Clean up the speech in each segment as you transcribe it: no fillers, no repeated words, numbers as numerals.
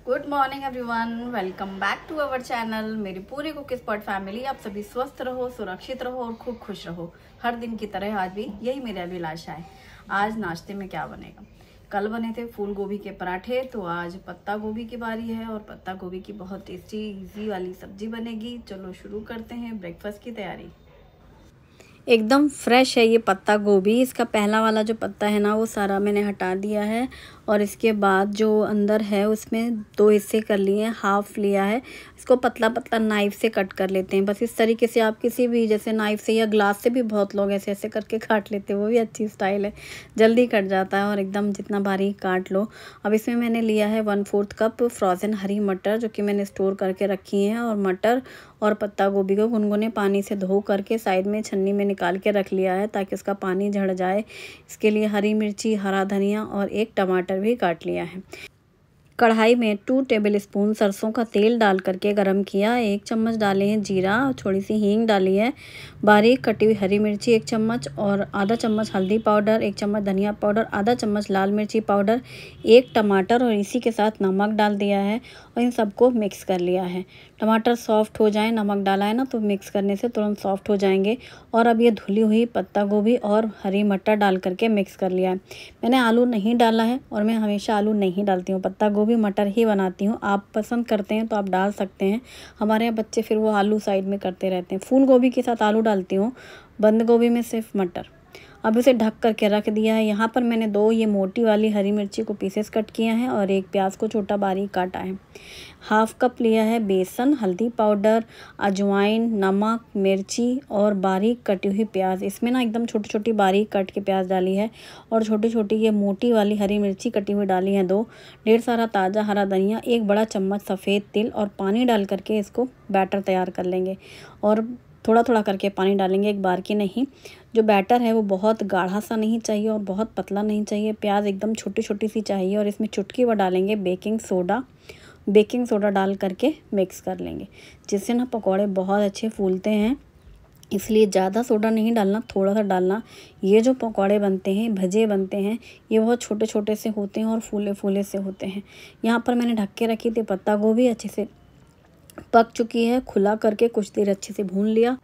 Good morning everyone, welcome back to our channel. मेरी पूरी cook spot family, आप सभी स्वस्थ रहो, सुरक्षित रहो और खूब खुश रहो। हर दिन की तरह आज भी यही मेरी अभिलाषा है। आज नाश्ते में क्या बनेगा? कल बने थे फूल गोभी के पराठे, तो आज पत्ता गोभी की बारी है और पत्ता गोभी की बहुत टेस्टी इजी वाली सब्जी बनेगी। चलो शुरू करते हैं ब्रेकफास्ट की तैयारी। एकदम फ्रेश है ये पत्ता गोभी। इसका पहला वाला जो पत्ता है ना, वो सारा मैंने हटा दिया है और इसके बाद जो अंदर है उसमें दो हिस्से कर लिए हैं, हाफ लिया है। इसको पतला पतला नाइफ से कट कर लेते हैं। बस इस तरीके से आप किसी भी जैसे नाइफ से या ग्लास से भी बहुत लोग ऐसे ऐसे करके काट लेते हैं, वो भी अच्छी स्टाइल है, जल्दी कट जाता है और एकदम जितना बारीक काट लो। अब इसमें मैंने लिया है 1/4 कप फ्रोज़न हरी मटर, जो कि मैंने स्टोर करके रखी हैं, और मटर और पत्ता गोभी को गुनगुने पानी से धो करके साइड में छन्नी में निकाल के रख लिया है ताकि उसका पानी झड़ जाए। इसके लिए हरी मिर्ची, हरा धनिया और एक टमाटर भी काट लिया है। कढ़ाई में 2 टेबलस्पून सरसों का तेल डाल करके गरम किया। 1 चम्मच डाले हैं जीरा, थोड़ी सी हींग डाली है, बारीक कटी हुई हरी मिर्ची 1 चम्मच और आधा चम्मच हल्दी पाउडर, 1 चम्मच धनिया पाउडर, आधा चम्मच लाल मिर्ची पाउडर, 1 टमाटर और इसी के साथ नमक डाल दिया है और इन सबको मिक्स कर लिया है। टमाटर सॉफ्ट हो जाए, नमक डाला है ना, तो मिक्स करने से तुरंत सॉफ्ट हो जाएंगे। और अब ये धुली हुई पत्ता गोभी और हरी मटर डाल करके मिक्स कर लिया है। मैंने आलू नहीं डाला है और मैं हमेशा आलू नहीं डालती हूँ, पत्ता गोभी मटर ही बनाती हूँ। आप पसंद करते हैं तो आप डाल सकते हैं। हमारे यहाँ बच्चे फिर वो आलू साइड में करते रहते हैं। फूल गोभी के साथ आलू डालती हूँ, बंद गोभी में सिर्फ मटर। अब इसे ढक करके रख दिया है। यहाँ पर मैंने 2 ये मोटी वाली हरी मिर्ची को पीसेस कट किया है और 1 प्याज को छोटा बारीक काटा है। हाफ कप लिया है बेसन, हल्दी पाउडर, अजवाइन, नमक, मिर्ची और बारीक कटी हुई प्याज। इसमें ना एकदम छोटी छोटी बारीक कट के प्याज डाली है और छोटी छोटी ये मोटी वाली हरी मिर्ची कटी हुई डाली है 2। ढेर सारा ताज़ा हरा धनिया, 1 बड़ा चम्मच सफ़ेद तिल और पानी डाल करके इसको बैटर तैयार कर लेंगे। और थोड़ा थोड़ा करके पानी डालेंगे, एक बार की नहीं। जो बैटर है वो बहुत गाढ़ा सा नहीं चाहिए और बहुत पतला नहीं चाहिए। प्याज एकदम छोटी छोटी सी चाहिए और इसमें चुटकी भर डालेंगे बेकिंग सोडा डाल करके मिक्स कर लेंगे, जिससे ना पकौड़े बहुत अच्छे फूलते हैं। इसलिए ज़्यादा सोडा नहीं डालना, थोड़ा सा डालना। ये जो पकौड़े बनते हैं, भजे बनते हैं, ये बहुत छोटे छोटे से होते हैं और फूले फूले से होते हैं। यहाँ पर मैंने ढक के रखी थी पत्ता गोभी, अच्छे से पक चुकी है। खुला करके कुछ देर अच्छे से भून लिया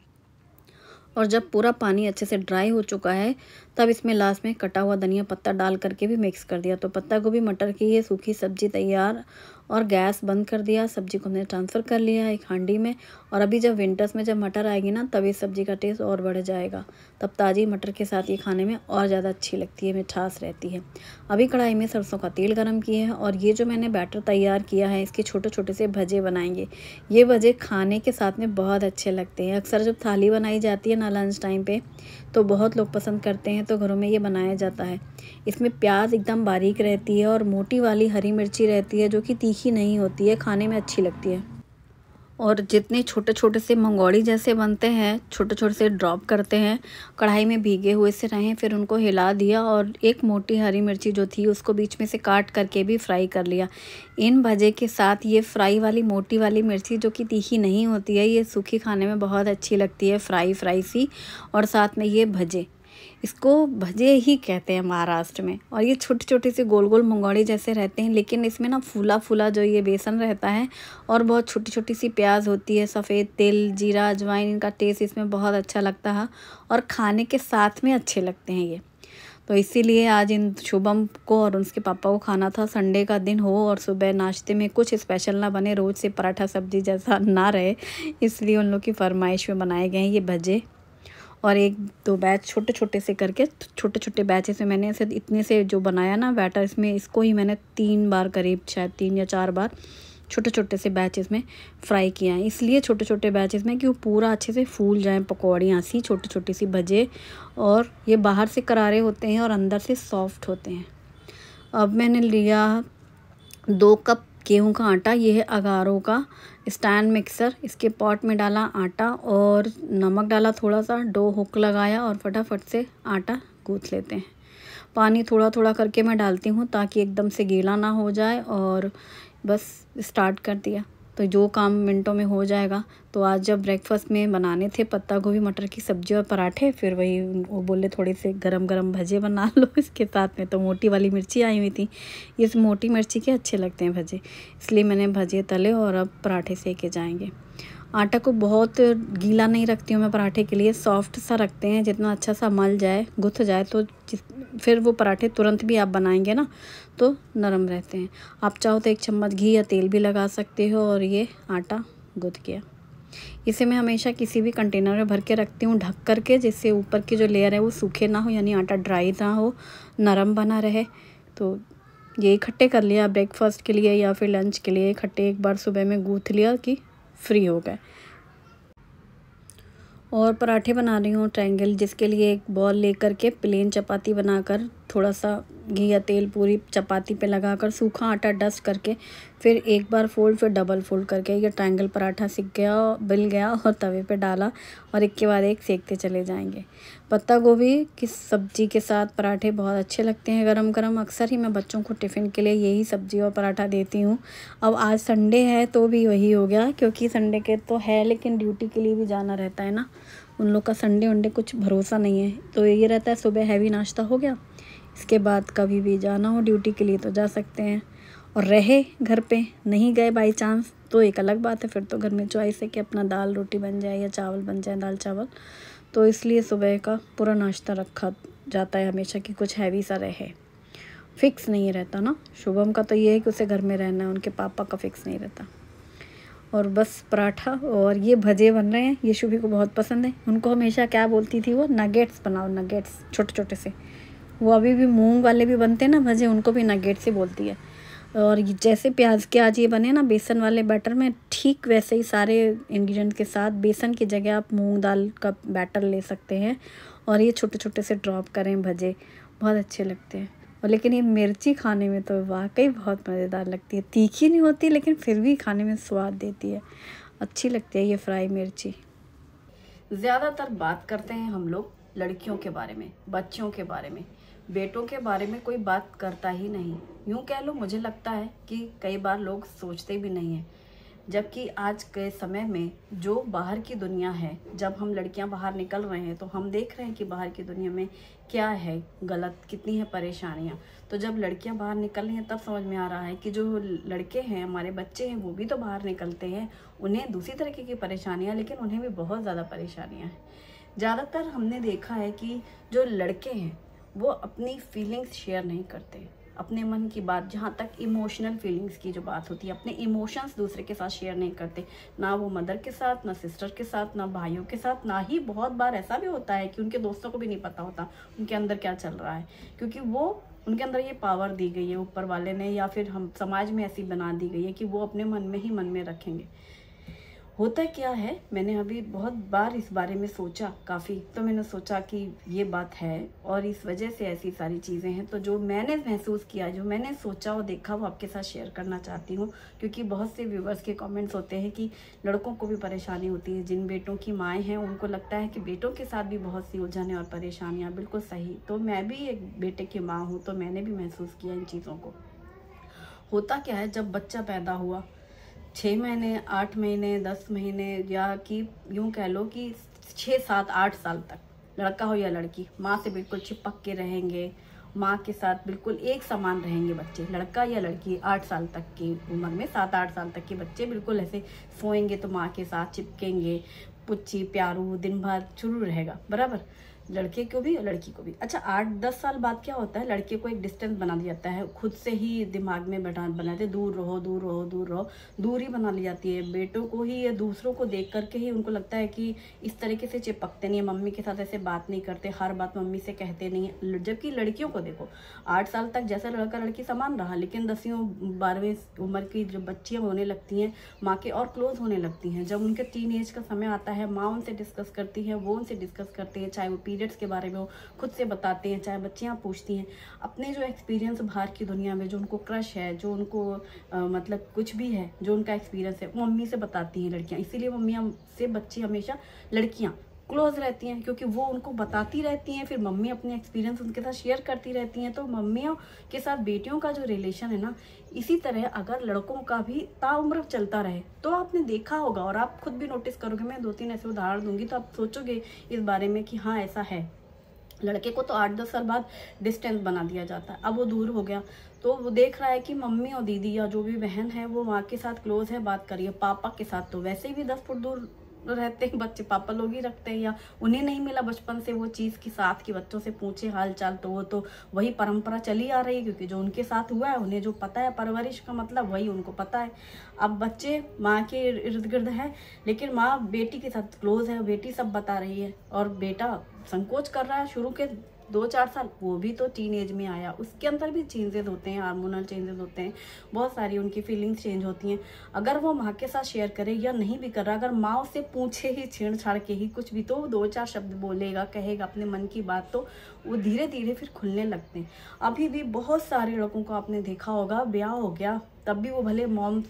और जब पूरा पानी अच्छे से ड्राई हो चुका है तब इसमें लास्ट में कटा हुआ धनिया पत्ता डाल करके भी मिक्स कर दिया। तो पत्ता गोभी मटर की ये सूखी सब्जी तैयार और गैस बंद कर दिया। सब्जी को हमने ट्रांसफ़र कर लिया है एक हांडी में। और अभी जब विंटर्स में जब मटर आएगी ना, तब इस सब्ज़ी का टेस्ट और बढ़ जाएगा। तब ताज़ी मटर के साथ ये खाने में और ज़्यादा अच्छी लगती है, मिठास रहती है। अभी कढ़ाई में सरसों का तेल गरम किया है और ये जो मैंने बैटर तैयार किया है, इसके छोटे छोटे से भजे बनाएंगे। ये भजे खाने के साथ में बहुत अच्छे लगते हैं। अक्सर जब थाली बनाई जाती है ना लंच टाइम पे, तो बहुत लोग पसंद करते हैं, तो घरों में ये बनाया जाता है। इसमें प्याज एकदम बारीक रहती है और मोटी वाली हरी मिर्ची रहती है, जो कि तीखी नहीं होती है, खाने में अच्छी लगती है। और जितने छोटे छोटे से मंगोड़ी जैसे बनते हैं, छोटे छोटे से ड्रॉप करते हैं, कढ़ाई में भीगे हुए से रहें, फिर उनको हिला दिया और एक मोटी हरी मिर्ची जो थी उसको बीच में से काट करके भी फ्राई कर लिया। इन भजे के साथ ये फ्राई वाली मोटी वाली मिर्ची, जो कि तीखी नहीं होती है, ये सूखी खाने में बहुत अच्छी लगती है, फ्राई फ्राई सी। और साथ में ये भजे, इसको भजे ही कहते हैं महाराष्ट्र में। और ये छोटी छोटी सी गोल गोल मंगोड़ी जैसे रहते हैं, लेकिन इसमें ना फूला फूला जो ये बेसन रहता है और बहुत छोटी छोटी सी प्याज होती है, सफ़ेद तिल, जीरा, अजवाइन, इनका टेस्ट इसमें बहुत अच्छा लगता है और खाने के साथ में अच्छे लगते हैं ये। तो इसीलिए आज इन शुभम को और उसके पापा को खाना था, संडे का दिन हो और सुबह नाश्ते में कुछ स्पेशल ना बने, रोज़ से पराठा सब्जी जैसा ना रहे, इसलिए उन लोग की फरमाइश में बनाए गए हैं ये भजे। और 1-2 बैच छोटे छोटे से करके, छोटे छोटे बैचेस में मैंने ऐसे इतने से जो बनाया ना बैटर, इसमें इसको ही मैंने 3 बार करीब, शायद 3 या 4 बार छोटे छोटे से बैचेस में फ्राई किया है। इसलिए छोटे छोटे बैचेस में कि वो पूरा अच्छे से फूल जाएं पकौड़ियाँ सी, छोटी छोटी सी भजे। और ये बाहर से करारे होते हैं और अंदर से सॉफ्ट होते हैं। अब मैंने लिया 2 कप गेहूं का आटा, ये है अगारो का स्टैंड मिक्सर। इसके पॉट में डाला आटा और नमक डाला थोड़ा सा, डो हुक लगाया और फटाफट से आटा गूँथ लेते हैं। पानी थोड़ा थोड़ा करके मैं डालती हूँ ताकि एकदम से गीला ना हो जाए, और बस स्टार्ट कर दिया। तो जो काम मिनटों में हो जाएगा। तो आज जब ब्रेकफास्ट में बनाने थे पत्ता गोभी मटर की सब्ज़ी और पराठे, फिर वही वो बोले थोड़े से गरम गरम भजे बना लो इसके साथ में। तो मोटी वाली मिर्ची आई हुई थी, इस मोटी मिर्ची के अच्छे लगते हैं भजे, इसलिए मैंने भजे तले और अब पराठे सेके जाएंगे। आटा को बहुत गीला नहीं रखती हूँ मैं पराठे के लिए, सॉफ्ट सा रखते हैं, जितना अच्छा सा मल जाए गुथ जाए तो फिर वो पराठे तुरंत भी आप बनाएंगे ना तो नरम रहते हैं। आप चाहो तो 1 चम्मच घी या तेल भी लगा सकते हो। और ये आटा गुथ गया। इसे मैं हमेशा किसी भी कंटेनर में भर के रखती हूँ ढक कर के, जिससे ऊपर की जो लेयर है वो सूखे ना हो, यानी आटा ड्राई ना हो, नरम बना रहे। तो ये इकट्ठे कर लिया ब्रेकफास्ट के लिए या फिर लंच के लिए। इकट्ठे एक बार सुबह में गूँथ लिया कि फ्री हो गए। और पराठे बना रही हूँ ट्रायंगल, जिसके लिए एक बॉल लेकर के प्लेन चपाती बनाकर थोड़ा सा घी या तेल पूरी चपाती पे लगाकर सूखा आटा डस्ट करके फिर एक बार फोल्ड फिर डबल फोल्ड करके ये ट्रायंगल पराठा सिक गया, बिल गया और तवे पे डाला और एक के बाद एक सेकते चले जाएंगे। पत्ता गोभी की सब्ज़ी के साथ पराठे बहुत अच्छे लगते हैं गरम गरम। अक्सर ही मैं बच्चों को टिफ़िन के लिए यही सब्ज़ी और पराठा देती हूँ। अब आज संडे है तो भी वही हो गया, क्योंकि संडे के तो है लेकिन ड्यूटी के लिए भी जाना रहता है ना, उन लोग का संडे वनडे कुछ भरोसा नहीं है। तो ये रहता है सुबह हैवी नाश्ता हो गया, इसके बाद कभी भी जाना हो ड्यूटी के लिए तो जा सकते हैं। और रहे घर पे नहीं गए बाई चांस तो एक अलग बात है, फिर तो घर में चॉइस है कि अपना दाल रोटी बन जाए या चावल बन जाए, दाल चावल। तो इसलिए सुबह का पूरा नाश्ता रखा जाता है हमेशा कि कुछ हैवी सा रहे, फिक्स नहीं रहता ना। शुभम का तो ये है कि उसे घर में रहना है, उनके पापा का फिक्स नहीं रहता। और बस पराठा और ये भजे बन रहे हैं, ये शुभी को बहुत पसंद है। उनको हमेशा क्या बोलती थी वो, नगेट्स बनाओ, नगेट्स छोटे छोटे से। वो अभी भी मूंग वाले भी बनते हैं ना भजे, उनको भी नगेट से बोलती है। और जैसे प्याज के आज ये बने ना बेसन वाले बैटर में, ठीक वैसे ही सारे इंग्रेडिएंट के साथ बेसन की जगह आप मूंग दाल का बैटर ले सकते हैं और ये छोटे छोटे से ड्रॉप करें भजे, बहुत अच्छे लगते हैं। और लेकिन ये मिर्ची खाने में तो वाकई बहुत मज़ेदार लगती है। तीखी नहीं होती लेकिन फिर भी खाने में स्वाद देती है, अच्छी लगती है ये फ्राई मिर्ची। ज़्यादातर बात करते हैं हम लोग लड़कियों के बारे में, बच्चों के बारे में, बेटों के बारे में कोई बात करता ही नहीं। यूँ कह लो, मुझे लगता है कि कई बार लोग सोचते भी नहीं हैं। जबकि आज के समय में जो बाहर की दुनिया है, जब हम लड़कियां बाहर निकल रहे हैं तो हम देख रहे हैं कि बाहर की दुनिया में क्या है गलत, कितनी है परेशानियां। तो जब लड़कियां बाहर निकल रही हैं तब समझ में आ रहा है कि जो लड़के हैं, हमारे बच्चे हैं, वो भी तो बाहर निकलते हैं, उन्हें दूसरी तरीके की परेशानियां, लेकिन उन्हें भी बहुत ज़्यादा परेशानियाँ हैं। ज़्यादातर हमने देखा है कि जो लड़के हैं वो अपनी फीलिंग्स शेयर नहीं करते, अपने मन की बात, जहाँ तक इमोशनल फीलिंग्स की जो बात होती है, अपने इमोशंस दूसरे के साथ शेयर नहीं करते, ना वो मदर के साथ, ना सिस्टर के साथ, ना भाइयों के साथ, ना ही बहुत बार ऐसा भी होता है कि उनके दोस्तों को भी नहीं पता होता उनके अंदर क्या चल रहा है, क्योंकि वो उनके अंदर ये पावर दी गई है ऊपर वाले ने, या फिर हम समाज में ऐसी बना दी गई है कि वो अपने मन में ही मन में रखेंगे। होता क्या है, मैंने अभी बहुत बार इस बारे में सोचा काफ़ी, तो मैंने सोचा कि ये बात है और इस वजह से ऐसी सारी चीज़ें हैं। तो जो मैंने महसूस किया, जो मैंने सोचा और देखा, वो आपके साथ शेयर करना चाहती हूँ। क्योंकि बहुत से व्यूवर्स के कमेंट्स होते हैं कि लड़कों को भी परेशानी होती है, जिन बेटों की माएँ हैं उनको लगता है कि बेटों के साथ भी बहुत सी उलझनें और परेशानियाँ। बिल्कुल सही, तो मैं भी एक बेटे की माँ हूँ, तो मैंने भी महसूस किया इन चीज़ों को। होता क्या है, जब बच्चा पैदा हुआ 6 महीने, 8 महीने, 10 महीने, या कि यूँ कह लो कि 6, 7, 8 साल तक, लड़का हो या लड़की, माँ से बिल्कुल चिपक के रहेंगे, माँ के साथ बिल्कुल एक समान रहेंगे बच्चे। लड़का या लड़की 8 साल तक की उम्र में, 7-8 साल तक के बच्चे बिल्कुल ऐसे सोएंगे तो माँ के साथ चिपकेंगे, पुच्ची प्यारू दिन भर शुरू रहेगा, बराबर। लड़के को भी और लड़की को भी। अच्छा, 8-10 साल बाद क्या होता है, लड़के को एक डिस्टेंस बना दिया जाता है, खुद से ही दिमाग में बनाते, दूर रहो दूर रहो दूर रहो, दूरी बना ली जाती है। बेटों को ही या दूसरों को देख करके ही उनको लगता है कि इस तरीके से चिपकते नहीं है, मम्मी के साथ ऐसे बात नहीं करते, हर बात मम्मी से कहते नहीं है। जबकि लड़कियों को देखो, 8 साल तक जैसा लड़का लड़की समान रहा, लेकिन 10वीं 12वीं उम्र की जो बच्चियाँ होने लगती हैं, माँ के और क्लोज होने लगती हैं। जब उनके टीन एज का समय आता है, माँ उनसे डिस्कस करती है, वो उनसे डिस्कस करती है, चाहे वो पीरियड्स के बारे में वो खुद से बताते हैं, चाहे बच्चियां पूछती हैं अपने जो एक्सपीरियंस बाहर की दुनिया में, जो उनको क्रश है, जो उनको मतलब कुछ भी है, जो उनका एक्सपीरियंस है, वो मम्मी से बताती हैं लड़कियां। इसीलिए मम्मियां से बच्ची हमेशा, लड़कियां क्लोज रहती हैं, क्योंकि वो उनको बताती रहती हैं, फिर मम्मी अपने एक्सपीरियंस उनके साथ शेयर करती रहती हैं। तो मम्मियों के साथ बेटियों का जो रिलेशन है ना, इसी तरह अगर लड़कों का भी ताउम्र चलता रहे तो आपने देखा होगा और आप खुद भी नोटिस करोगे। मैं 2-3 ऐसे उदाहरण दूंगी तो आप सोचोगे इस बारे में कि हाँ ऐसा है। लड़के को तो 8-10 साल बाद डिस्टेंस बना दिया जाता है, अब वो दूर हो गया तो वो देख रहा है कि मम्मी और दीदी या जो भी बहन है वो माँ के साथ क्लोज है, बात करिए। पापा के साथ तो वैसे भी 10 फुट दूर रहते हैं बच्चे, पापा लोग ही रखते हैं, या उन्हें नहीं मिला बचपन से वो चीज़ की साथ की बच्चों से पूछे हाल चाल, तो वो तो वही परंपरा चली आ रही है, क्योंकि जो उनके साथ हुआ है उन्हें जो पता है परवरिश का मतलब वही उनको पता है। अब बच्चे माँ के इर्द गिर्द है, लेकिन माँ बेटी के साथ क्लोज है, बेटी सब बता रही है और बेटा संकोच कर रहा है। शुरू के 2-4 साल, वो भी तो टीन एज में आया, उसके अंदर भी चेंजेस होते हैं, हार्मोनल चेंजेस होते हैं, बहुत सारी उनकी फीलिंग्स चेंज होती हैं। अगर वो माँ के साथ शेयर करे या नहीं भी कर रहा, अगर माँ उससे पूछे ही छेड़छाड़ के ही कुछ भी, तो वो 2-4 शब्द बोलेगा, कहेगा अपने मन की बात, तो वो धीरे धीरे फिर खुलने लगते हैं। अभी भी बहुत सारे लड़कों को आपने देखा होगा, ब्याह हो गया तब भी वो भले मॉम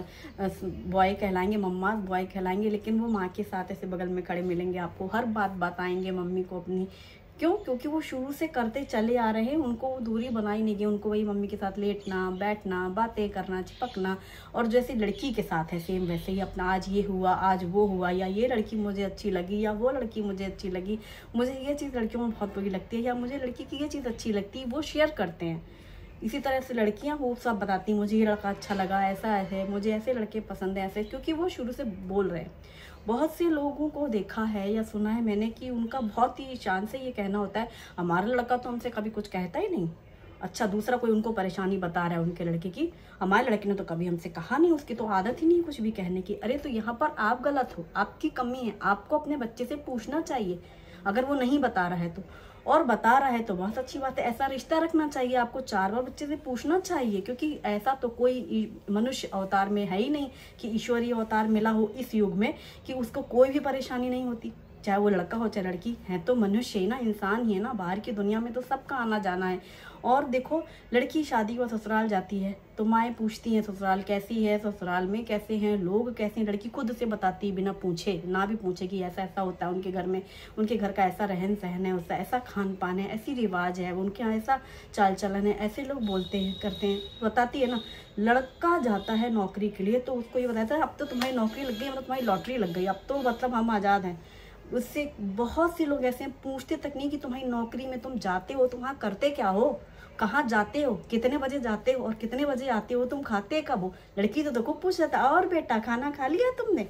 बॉय कहलाएंगे, मम्मा बॉय कहलाएंगे, लेकिन वो माँ के साथ ऐसे बगल में खड़े मिलेंगे, आपको हर बात बताएंगे मम्मी को अपनी। क्यों? क्योंकि वो शुरू से करते चले आ रहे हैं, उनको दूरी बनाई नहीं गई, उनको वही मम्मी के साथ लेटना, बैठना, बातें करना, चिपकना। और जैसे लड़की के साथ है सेम वैसे ही अपना, आज ये हुआ, आज वो हुआ, या ये लड़की मुझे अच्छी लगी, या वो लड़की मुझे अच्छी लगी, मुझे ये चीज़ लड़कियों में बहुत बुरी लगती है, या मुझे लड़की की ये चीज़ अच्छी लगती है, वो शेयर करते हैं। इसी तरह से लड़कियां वो सब बताती, मुझे ये लड़का अच्छा लगा, ऐसा है, मुझे ऐसे लड़के पसंद है, ऐसे, क्योंकि वो शुरू से बोल रहे हैं। बहुत से लोगों को देखा है या सुना है मैंने कि उनका बहुत ही शान से ये कहना होता है, हमारा लड़का तो हमसे कभी कुछ कहता ही नहीं। अच्छा, दूसरा कोई उनको परेशानी बता रहा है उनके लड़के की, हमारे लड़के ने तो कभी हमसे कहा नहीं, उसकी तो आदत ही नहीं कुछ भी कहने की। अरे तो यहाँ पर आप गलत हो, आपकी कमी है, आपको अपने बच्चे से पूछना चाहिए अगर वो नहीं बता रहा है तो। और बता रहा है तो बहुत अच्छी बात है, ऐसा रिश्ता रखना चाहिए, आपको 4 बार बच्चे से पूछना चाहिए, क्योंकि ऐसा तो कोई मनुष्य अवतार में है ही नहीं कि ईश्वरीय अवतार मिला हो इस युग में कि उसको कोई भी परेशानी नहीं होती, चाहे वो लड़का हो चाहे लड़की, है तो मनुष्य ही ना, इंसान ही है ना। बाहर की दुनिया में तो सबका आना जाना है। और देखो, लड़की शादी को ससुराल जाती है तो माएँ पूछती हैं ससुराल कैसी है, ससुराल में कैसे हैं लोग, कैसे हैं। लड़की खुद से बताती बिना पूछे, ना भी पूछे कि ऐसा ऐसा होता है उनके घर में, उनके घर का ऐसा रहन सहन है, उसका ऐसा खान पान है, ऐसी रिवाज है, उनके यहाँ ऐसा चाल चलन है, ऐसे लोग बोलते हैं करते हैं, बताती है ना। लड़का जाता है नौकरी के लिए तो उसको ये बताता है अब तो तुम्हारी नौकरी लग गई, मतलब तुम्हारी लॉटरी लग गई, अब तो मतलब हम आज़ाद हैं। उससे बहुत से लोग ऐसे हैं, पूछते तक नहीं कि तुम्हारी नौकरी में तुम जाते हो, तुम वहाँ करते क्या हो, कहाँ जाते हो, कितने बजे जाते हो और कितने बजे आते हो, तुम खाते कब हो। लड़की तो देखो पूछ जाता, और बेटा खाना खा लिया तुमने,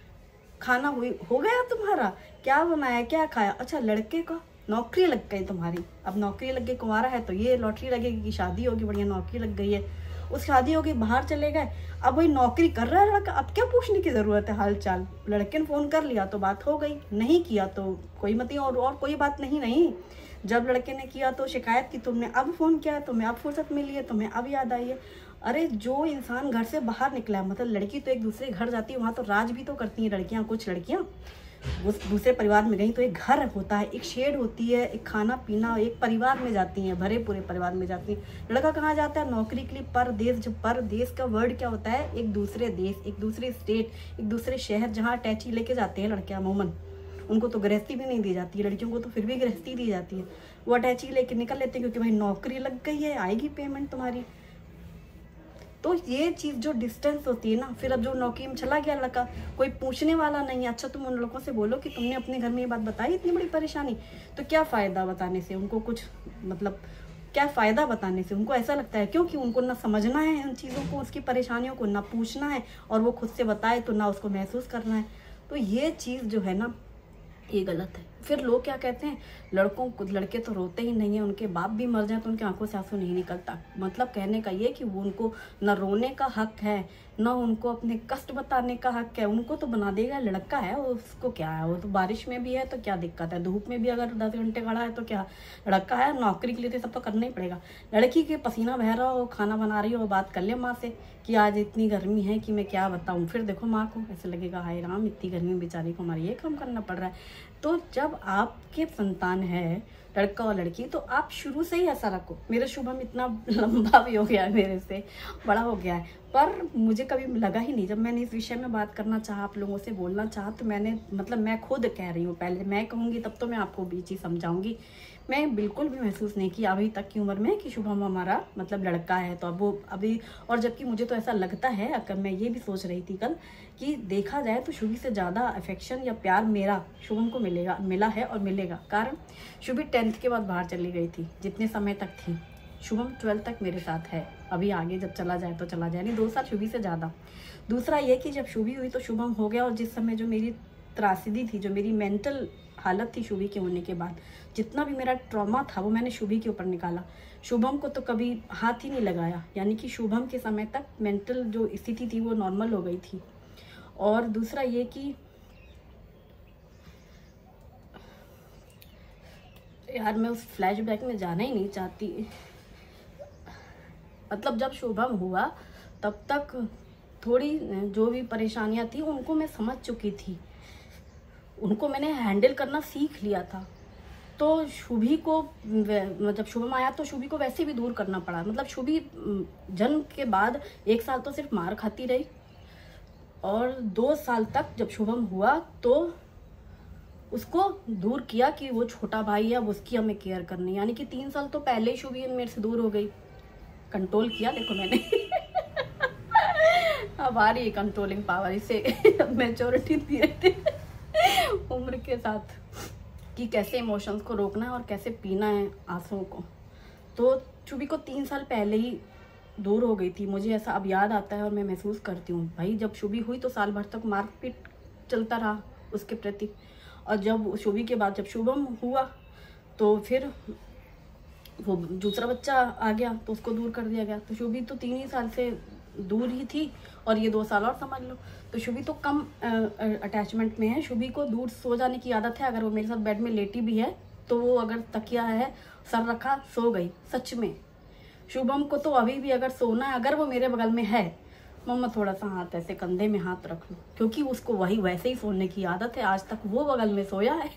खाना हो गया तुम्हारा, क्या बनाया, क्या खाया। अच्छा, लड़के का नौकरी लग गई तुम्हारी, अब नौकरी लग गई, कुंवारा है तो ये लॉटरी लगेगी कि शादी होगी, बढ़िया नौकरी लग गई है, उस शादी होगी, बाहर चले गए, अब वही नौकरी कर रहा है लड़का, अब क्या पूछने की जरूरत है हाल चाल। लड़के ने फोन कर लिया तो बात हो गई, नहीं किया तो कोई मत, और कोई बात नहीं। जब लड़के ने किया तो शिकायत की तुमने, अब फोन किया तुम्हें, अब फुर्सत मिली है तुम्हें, अब याद आई है। अरे जो इंसान घर से बाहर निकला है, मतलब लड़की तो एक दूसरे घर जाती है, वहाँ तो राज भी तो करती हैं लड़कियाँ, कुछ लड़कियाँ उस दूसरे परिवार में गई तो एक घर होता है, एक शेड होती है, एक खाना पीना, एक परिवार में जाती हैं, भरे पूरे परिवार में जाती हैं। लड़का कहाँ जाता है नौकरी के लिए, परदेश। जो परदेश का वर्ड क्या होता है, एक दूसरे देश, एक दूसरे स्टेट, एक दूसरे शहर, जहाँ अटैची लेके जाते हैं लड़कियाँ अमूमन। उनको तो गृहस्थी भी नहीं दी जाती है, लड़कियों को तो फिर भी गृहस्थी दी जाती है, वो अटैची लेके निकल लेते हैं, क्योंकि भाई नौकरी लग गई है, आएगी पेमेंट तुम्हारी। तो ये चीज़ जो डिस्टेंस होती है ना, फिर अब जो नौकरी में चला गया लड़का, कोई पूछने वाला नहीं है। अच्छा, तुम उन लोगों से बोलो कि तुमने अपने घर में ये बात बताई, इतनी बड़ी परेशानी, तो क्या फ़ायदा बताने से, उनको कुछ मतलब क्या फ़ायदा बताने से। उनको ऐसा लगता है क्योंकि उनको ना समझना है उन चीज़ों को, उसकी परेशानियों को ना पूछना है, और वो खुद से बताए तो ना उसको महसूस करना है। तो ये चीज़ जो है ना, ये गलत है। फिर लोग क्या कहते हैं, लड़के तो रोते ही नहीं है, उनके बाप भी मर जाए तो उनकी आंखों से आंसू नहीं निकलता। मतलब कहने का ये कि वो उनको न रोने का हक है, न उनको अपने कष्ट बताने का हक है। उनको तो बना देगा, लड़का है उसको क्या है, वो तो बारिश में भी है तो क्या दिक्कत है, धूप में भी अगर 10 घंटे खड़ा है तो क्या, लड़का है, नौकरी के लिए तो सब तो करना ही पड़ेगा। लड़की के पसीना बह रहा हो, खाना बना रही हो, बात कर ले माँ से कि आज इतनी गर्मी है कि मैं क्या बताऊँ। फिर देखो माँ को ऐसे लगेगा, हाय राम, इतनी गर्मी बेचारी को हमारे ये काम करना पड़ रहा है। तो जब आपके संतान है लड़का और लड़की, तो आप शुरू से ही ऐसा रखो। मेरा शुभम इतना लंबा भी हो गया है, मेरे से बड़ा हो गया है, पर मुझे कभी लगा ही नहीं। जब मैंने इस विषय में बात करना चाहा, आप लोगों से बोलना चाहा, तो मैंने मतलब मैं खुद कह रही हूँ, पहले मैं कहूँगी तब तो मैं आपको भी चीज़ समझाऊंगी। मैं बिल्कुल भी महसूस नहीं किया अभी तक की उम्र में कि शुभम हमारा मतलब लड़का है। तो अब वो अभी, और जबकि मुझे तो ऐसा लगता है, अगर मैं ये भी सोच रही थी कल कि देखा जाए तो शुभी से ज़्यादा अफेक्शन या प्यार मेरा शुभम को मिला है और मिलेगा। कारण शुभी 10th के बाद बाहर चली गई थी, जितने समय तक थी। शुभम 12th तक मेरे साथ है, अभी आगे जब चला जाए तो चला जाए, नहीं 2 साल शुभी से ज़्यादा। दूसरा ये कि जब शुभी हुई तो शुभम हो गया, और जिस समय जो मेरी त्रासदी थी, जो मेरी मेंटल हालत थी शुभी के होने के बाद, जितना भी मेरा ट्रॉमा था वो मैंने शुभी के ऊपर निकाला। शुभम को तो कभी हाथ ही नहीं लगाया, यानी कि शुभम के समय तक मेंटल जो स्थिति थी वो नॉर्मल हो गई थी। और दूसरा ये कि यार मैं उस फ्लैशबैक में जाना ही नहीं चाहती। मतलब जब शुभम हुआ तब तक थोड़ी जो भी परेशानियां थी उनको मैं समझ चुकी थी, उनको मैंने हैंडल करना सीख लिया था। तो शुभी को जब शुभम आया तो शुभी को वैसे भी दूर करना पड़ा। मतलब शुभी जन्म के बाद 1 साल तो सिर्फ मार खाती रही, और 2 साल तक जब शुभम हुआ तो उसको दूर किया कि वो छोटा भाई है, अब उसकी हमें केयर करनी। यानी कि 3 साल तो पहले ही शुभी मेरे से दूर हो गई। कंट्रोल किया देखो मैंने। अब आ रही है कंट्रोलिंग पावर, इसे मैच्योरिटी धीरे उम्र के साथ, कि कैसे इमोशंस को रोकना है और कैसे पीना है आंसुओं को। तो शुभी को 3 साल पहले ही दूर हो गई थी, मुझे ऐसा अब याद आता है और मैं महसूस करती हूँ। भाई जब शुभी हुई तो साल भर तक मारपीट चलता रहा उसके प्रति, और जब शुभी के बाद जब शुभम हुआ तो फिर वो दूसरा बच्चा आ गया तो उसको दूर कर दिया गया। तो शुभी तो 3 ही साल से दूर ही थी, और ये 2 साल और समझ लो। तो शुभी तो कम अटैचमेंट में है। शुभी को दूर सो जाने की आदत है। अगर वो मेरे साथ बेड में लेटी भी है तो वो अगर तकिया है सर रखा सो गई, सच में। शुभम को तो अभी भी अगर सोना है, अगर वो मेरे बगल में है, मम्मा थोड़ा सा हाथ ऐसे कंधे में हाथ रख लो, क्योंकि उसको वही वैसे ही सोने की आदत है। आज तक वो बगल में सोया है।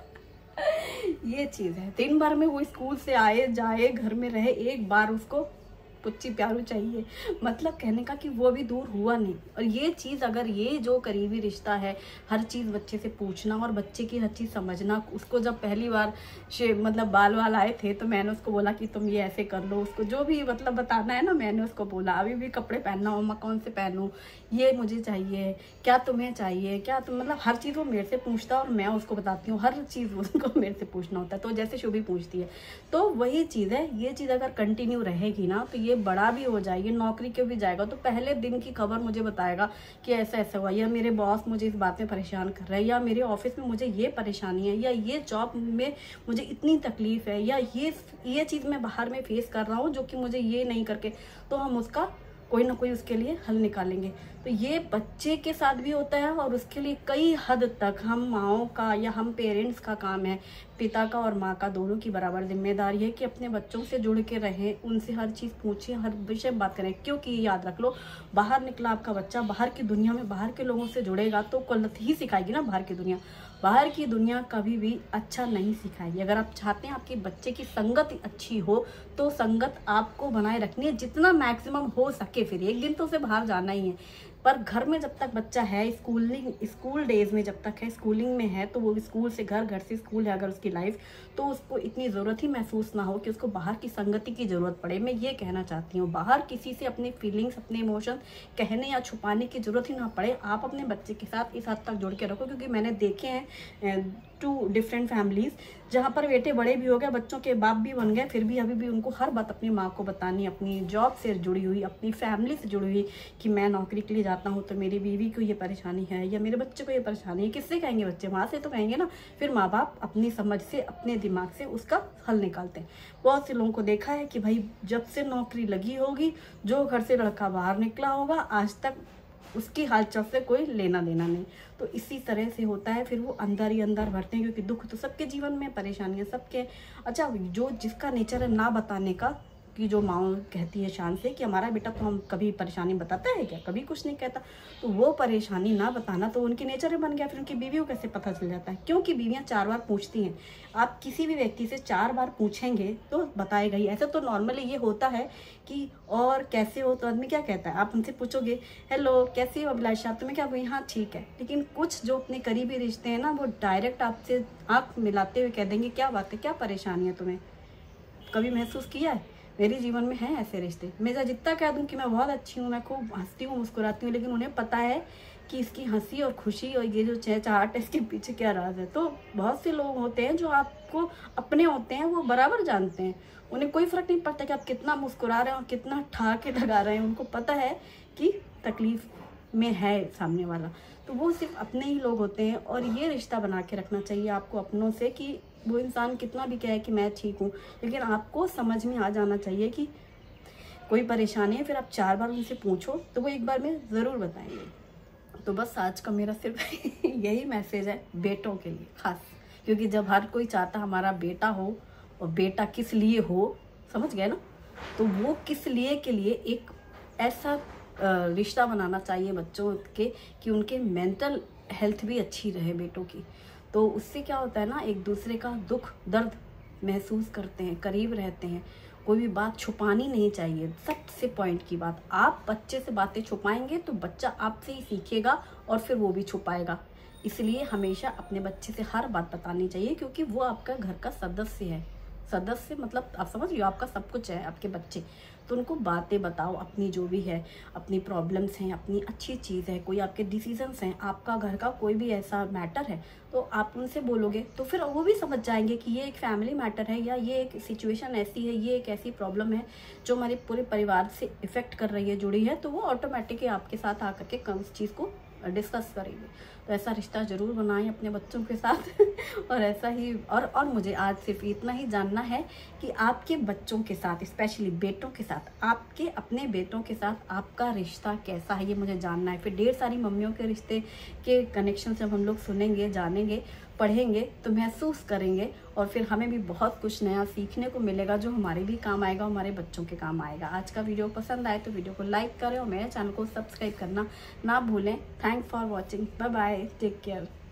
ये चीज है। दिन भर में वो स्कूल से आए जाए घर में रहे, एक बार उसको पुच्ची प्यारू चाहिए। मतलब कहने का कि वो भी दूर हुआ नहीं। और ये चीज़, अगर ये जो करीबी रिश्ता है, हर चीज़ बच्चे से पूछना और बच्चे की हर चीज़ समझना। उसको जब पहली बार मतलब बाल वाल आए थे तो मैंने उसको बोला कि तुम ये ऐसे कर लो, उसको जो भी मतलब बताना है ना मैंने उसको बोला। अभी भी कपड़े पहनना, मम्मा कौन से पहनूं, ये मुझे चाहिए, क्या तुम्हें चाहिए, क्या तुम, मतलब हर चीज़ वो मेरे से पूछता है और मैं उसको बताती हूँ। हर चीज़ उसको मेरे से पूछना होता है। तो जैसे शुभी पूछती है, तो वही चीज़ है। ये चीज़ अगर कंटिन्यू रहेगी ना तो ये बड़ा भी हो जाएगी, नौकरी के भी जाएगा तो पहले दिन की खबर मुझे बताएगा कि ऐसा ऐसा हुआ, या मेरे बॉस मुझे इस बात में परेशान कर रहा है, या मेरे ऑफिस में मुझे ये परेशानी है, या ये जॉब में मुझे इतनी तकलीफ है, या ये चीज़ मैं बाहर में फेस कर रहा हूँ जो कि मुझे ये नहीं करके। तो हम उसका कोई ना कोई उसके लिए हल निकालेंगे। तो ये बच्चे के साथ भी होता है, और उसके लिए कई हद तक हम माओं का या हम पेरेंट्स का काम है, पिता का और माँ का दोनों की बराबर जिम्मेदारी है कि अपने बच्चों से जुड़ के रहें, उनसे हर चीज़ पूछें, हर विषय में बात करें। क्योंकि याद रख लो, बाहर निकला आपका बच्चा, बाहर की दुनिया में बाहर के लोगों से जुड़ेगा तो गलत ही सिखाएगी ना बाहर की दुनिया। बाहर की दुनिया कभी भी अच्छा नहीं सिखाएगी। अगर आप चाहते हैं आपके बच्चे की संगत अच्छी हो तो संगत आपको बनाए रखनी है जितना मैक्सिमम हो सके। फिर एक दिन तो उसे बाहर जाना ही है, पर घर में जब तक बच्चा है, स्कूल डेज में जब तक है, स्कूलिंग में है, तो वो स्कूल से घर, घर से स्कूल है अगर उसकी लाइफ, तो उसको इतनी ज़रूरत ही महसूस ना हो कि उसको बाहर की संगति की ज़रूरत पड़े। मैं ये कहना चाहती हूँ, बाहर किसी से अपने फीलिंग्स, अपने इमोशन कहने या छुपाने की ज़रूरत ही ना पड़े। आप अपने बच्चे के साथ इस हद तक जुड़ के रखो, क्योंकि मैंने देखे हैं 2 डिफरेंट फैमिलीज़ जहाँ पर बेटे बड़े भी हो गए, बच्चों के बाप भी बन गए, फिर भी अभी भी उनको हर बात अपनी माँ को बतानी, अपनी जॉब से जुड़ी हुई, अपनी फैमिली से जुड़ी हुई, कि मैं नौकरी के लिए जाता हूँ तो मेरी बीवी को ये परेशानी है या मेरे बच्चे को ये परेशानी है। किससे कहेंगे बच्चे? माँ से तो कहेंगे ना। फिर माँ बाप अपनी समझ से, अपने दिमाग से उसका हल निकालते हैं। बहुत से लोगों को देखा है कि भाई जब से नौकरी लगी होगी, जो घर से लड़का बाहर निकला होगा, आज तक उसकी हालचाल से कोई लेना देना नहीं। तो इसी तरह से होता है, फिर वो अंदर ही अंदर भरते हैं, क्योंकि दुख तो सबके जीवन में, परेशानियां सबके। अच्छा, जो जिसका नेचर है ना बताने का, की जो माँ कहती है शान से कि हमारा बेटा तो हम कभी परेशानी बताता है क्या, कभी कुछ नहीं कहता, तो वो परेशानी ना बताना तो उनकी नेचर में बन गया। फिर उनकी बीवियों को कैसे पता चल जाता है? क्योंकि बीवियाँ 4 बार पूछती हैं। आप किसी भी व्यक्ति से 4 बार पूछेंगे तो बताएगा ही। ऐसे तो नॉर्मली ये होता है कि और कैसे हो, तो आदमी क्या कहता है, आप उनसे पूछोगे हेलो कैसी हो अभिलाषा, तुम्हें क्या हुई, हाँ ठीक है। लेकिन कुछ जो अपने करीबी रिश्ते हैं ना, वो डायरेक्ट आपसे आँख मिलाते हुए कह देंगे क्या बात है, क्या परेशानी है तुम्हें। कभी महसूस किया है? मेरे जीवन में है ऐसे रिश्ते। मैं जितना कह दूं कि मैं बहुत अच्छी हूँ, मैं खूब हंसती हूँ, मुस्कुराती हूँ, लेकिन उन्हें पता है कि इसकी हंसी और खुशी और ये जो चहचहाट है इसके पीछे क्या राज है। तो बहुत से लोग होते हैं जो आपको अपने होते हैं, वो बराबर जानते हैं। उन्हें कोई फर्क नहीं पड़ता कि आप कितना मुस्कुरा रहे हैं और कितना ठहाके लगा रहे हैं। उनको पता है कि तकलीफ में है सामने वाला। तो वो सिर्फ अपने ही लोग होते हैं। और ये रिश्ता बना के रखना चाहिए आपको अपनों से कि वो इंसान कितना भी कहे कि मैं ठीक हूँ, लेकिन आपको समझ में आ जाना चाहिए कि कोई परेशानी है। फिर आप 4 बार उनसे पूछो तो वो एक बार में ज़रूर बताएंगे। तो बस आज का मेरा सिर्फ यही मैसेज है बेटों के लिए खास, क्योंकि जब हर कोई चाहता हमारा बेटा हो, और बेटा किस लिए हो, समझ गए ना, तो वो किस लिए के लिए एक ऐसा रिश्ता बनाना चाहिए बच्चों के कि उनके मेंटल हेल्थ भी अच्छी रहे बेटों की। तो उससे क्या होता है ना, एक दूसरे का दुख दर्द महसूस करते हैं, करीब रहते हैं। कोई भी बात छुपानी नहीं चाहिए, सच से पॉइंट की बात। आप बच्चे से बातें छुपाएंगे तो बच्चा आपसे ही सीखेगा और फिर वो भी छुपाएगा। इसलिए हमेशा अपने बच्चे से हर बात बतानी चाहिए, क्योंकि वो आपका घर का सदस्य है। सदस्य मतलब आप समझ रहे हो, आपका सब कुछ है आपके बच्चे। तो उनको बातें बताओ अपनी, जो भी है, अपनी प्रॉब्लम्स हैं, अपनी अच्छी चीज़ है, कोई आपके डिसीजंस हैं, आपका घर का कोई भी ऐसा मैटर है तो आप उनसे बोलोगे तो फिर वो भी समझ जाएंगे कि ये एक फैमिली मैटर है, या ये एक सिचुएशन ऐसी है, ये एक ऐसी प्रॉब्लम है जो हमारे पूरे परिवार से इफेक्ट कर रही है, जुड़ी है। तो वो ऑटोमेटिकली आपके साथ आकर के उस चीज़ को डिस्कस करेंगे। तो ऐसा रिश्ता ज़रूर बनाएं अपने बच्चों के साथ। और ऐसा ही और मुझे आज सिर्फ इतना ही जानना है कि आपके बच्चों के साथ, स्पेशली बेटों के साथ, आपके अपने बेटों के साथ आपका रिश्ता कैसा है, ये मुझे जानना है। फिर ढेर सारी मम्मियों के रिश्ते के कनेक्शन जब हम लोग सुनेंगे, जानेंगे, पढ़ेंगे तो महसूस करेंगे, और फिर हमें भी बहुत कुछ नया सीखने को मिलेगा जो हमारे भी काम आएगा, हमारे बच्चों के काम आएगा। आज का वीडियो पसंद आए तो वीडियो को लाइक करें और मेरे चैनल को सब्सक्राइब करना ना भूलें। Thanks for watching, bye bye, take care.